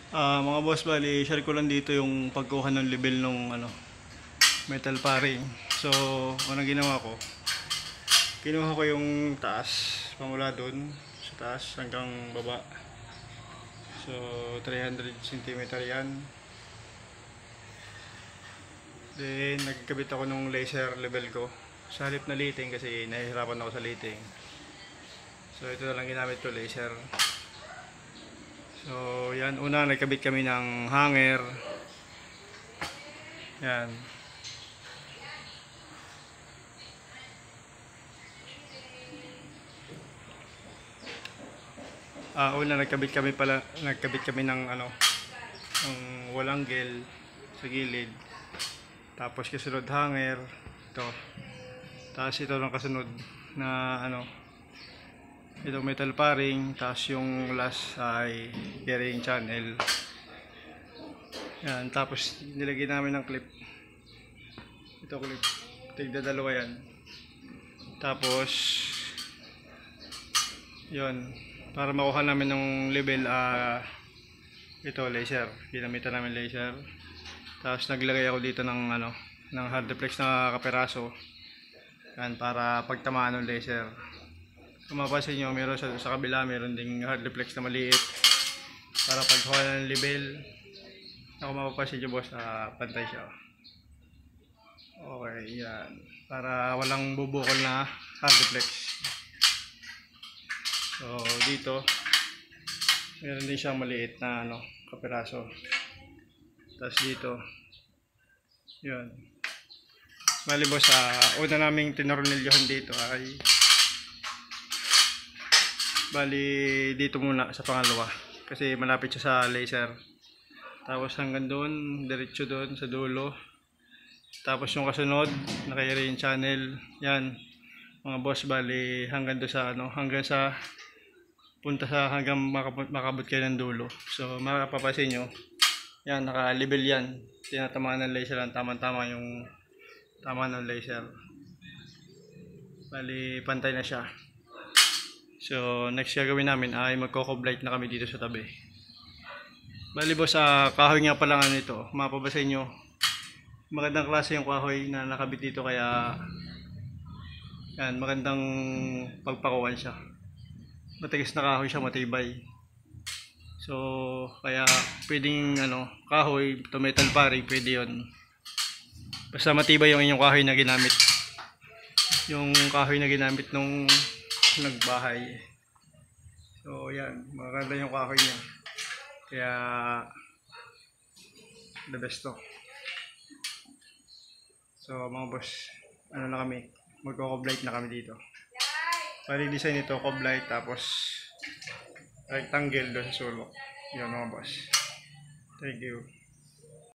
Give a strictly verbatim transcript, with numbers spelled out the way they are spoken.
Ah, mga boss, bali, share ko lang dito yung pagkuha ng level ng ano, metal paring. So, unang ginawa ko, kinuha ko yung taas, pamula dun sa taas hanggang baba. So, three hundred centimeter yan. Then, nagkabit ako ng laser level ko. Sa halip na liting kasi nahihirapan ako sa liting. So, ito na lang ginamit ko, laser. So, yan. Una, nagkabit kami ng hanger. Yan. Ah, una, nagkabit kami pala, nagkabit kami ng ano, ng walang gel sa gilid. Tapos kasunod hanger. Ito. Tapos ito lang kasunod na ano, itong metal paring. Tapos yung last ay carrying channel. Yan. Tapos nilagay namin ng clip. Ito clip. Tigda dalawa yan. Tapos yun. Para makuha namin ng level, ah, ito laser. Ginamitan namin laser. Tapos naglagay ako dito ng ano, ng hard reflex na kaperaso. Yan, para pagtamaan ng laser. Kung mapapansin nyo, meron sa, sa kabila, meron ding hard reflex na maliit. Para pagkuha ng level. Kung mapapansin nyo boss, ah, pantay siya. Okay, yan. Para walang bubukol na hard reflex. So, dito, meron din siyang maliit na ano, kaperaso. Tapos dito, yun. Bali boss, uh, una naming tinornilyohan dito ay bali dito muna sa pangalawa. Kasi malapit siya sa laser. Tapos hanggang doon, diretso doon sa dulo. Tapos yung kasunod, naka-carrying channel. Yan, mga boss, bali hanggang doon sa ano, hanggang sa punta sa hanggang makabot kayo ng dulo. So makapapansin nyo, yan, naka-level yan. Tinatamaan ng laser lang, tama-tama yung tama ng laser. Bali pantay na siya. So next gagawin namin ay magko-coblight na kami dito sa tabi. Bali boss, sa uh, kahoy nga pala nga nito, mapapansin nyo, magandang klase yung kahoy na nakabit dito, kaya yan, magandang pagpakuan siya. Matigas na kahoy siya, matibay. So kaya pwedeng ano, kahoy to metal paring, pwede yun. Basta matibay yung inyong kahoy na ginamit. Yung kahoy na ginamit nung nagbahay. So yan, maganda yung kahoy niya. Kaya the best to. So mga boss, ano na kami, magko-coblight na kami dito. Bali design ito, coblight, tapos rectangle doon sa sulok. Yan mga boss. Thank you.